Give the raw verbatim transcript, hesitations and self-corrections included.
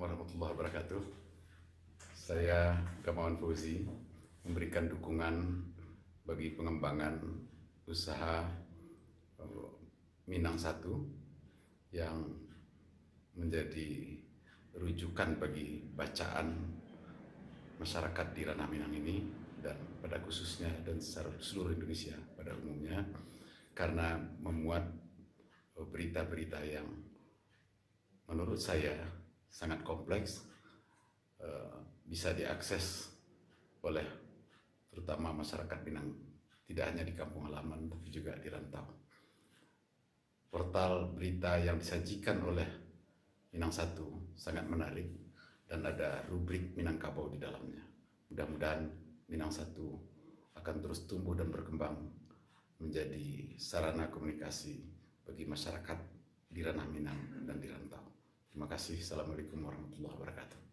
warahmatullahi wabarakatuh. Saya Gamawan Fauzi memberikan dukungan bagi pengembangan usaha Minang Satu yang menjadi rujukan bagi bacaan masyarakat di ranah Minang ini, dan pada khususnya dan seluruh Indonesia pada umumnya, karena memuat berita-berita yang menurut saya sangat kompleks, bisa diakses oleh terutama masyarakat Minang, tidak hanya di kampung halaman tapi juga di rantau. Portal berita yang disajikan oleh Minang Satu sangat menarik dan ada rubrik Minangkabau di dalamnya. Mudah-mudahan Minang Satu akan terus tumbuh dan berkembang menjadi sarana komunikasi bagi masyarakat di ranah Minang dan di rantau. Terima kasih. Assalamualaikum warahmatullahi wabarakatuh.